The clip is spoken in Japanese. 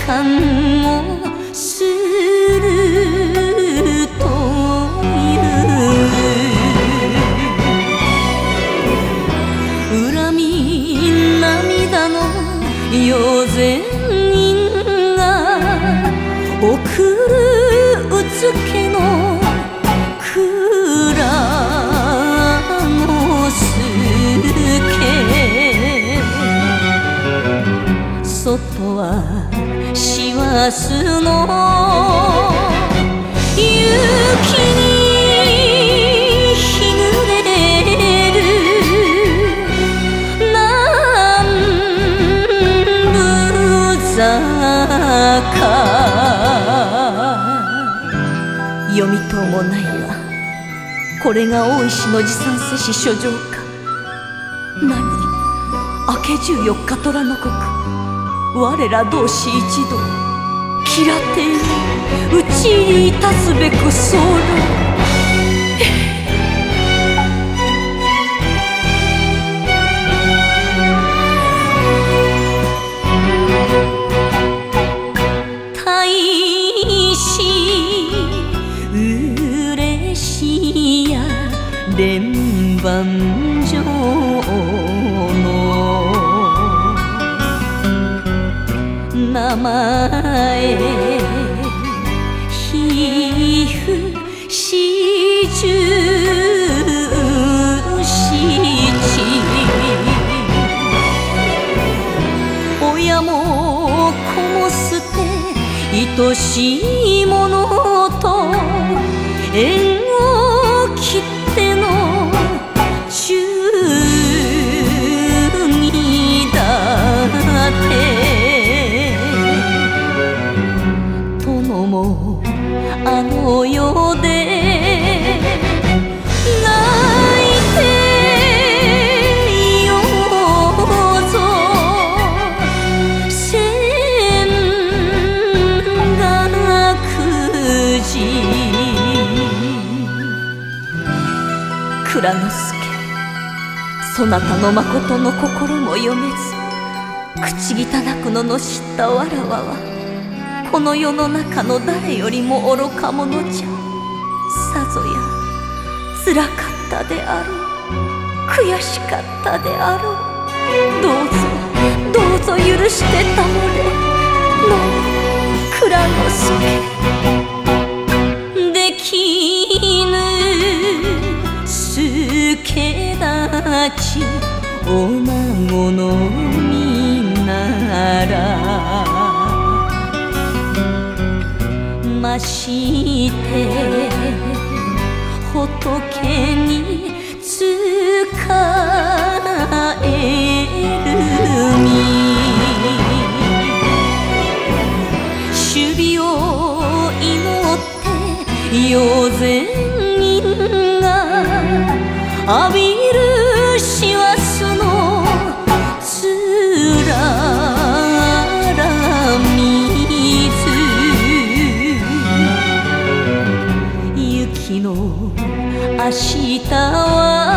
感をするという恨み涙の夜前人が送るうつけの蔵の助外は師走の雪に日暮れる南部坂読みとうもないが、これが大石の持参せし書状か。何、明け14日虎の刻、我ら同士一同吉良邸に討ち入りいたすべく候。大し嬉しいや連番上の名前皮膚四十七親も子も捨て愛しいものと縁を切っての忠義だって殿もあの世で泣いてようぞ千岳寺蔵之介、そなたのまことの心も読めず口汚くののしったわらわはこの世の中の誰よりも愚か者じゃ。さぞやつらかったであろう、悔しかったであろう。どうぞどうぞ許してたもれの蔵之介。できぬ助立ち女子のみならまして仏に仕える身首を祈って夜前人が浴びる師走のつらら水雪の明日は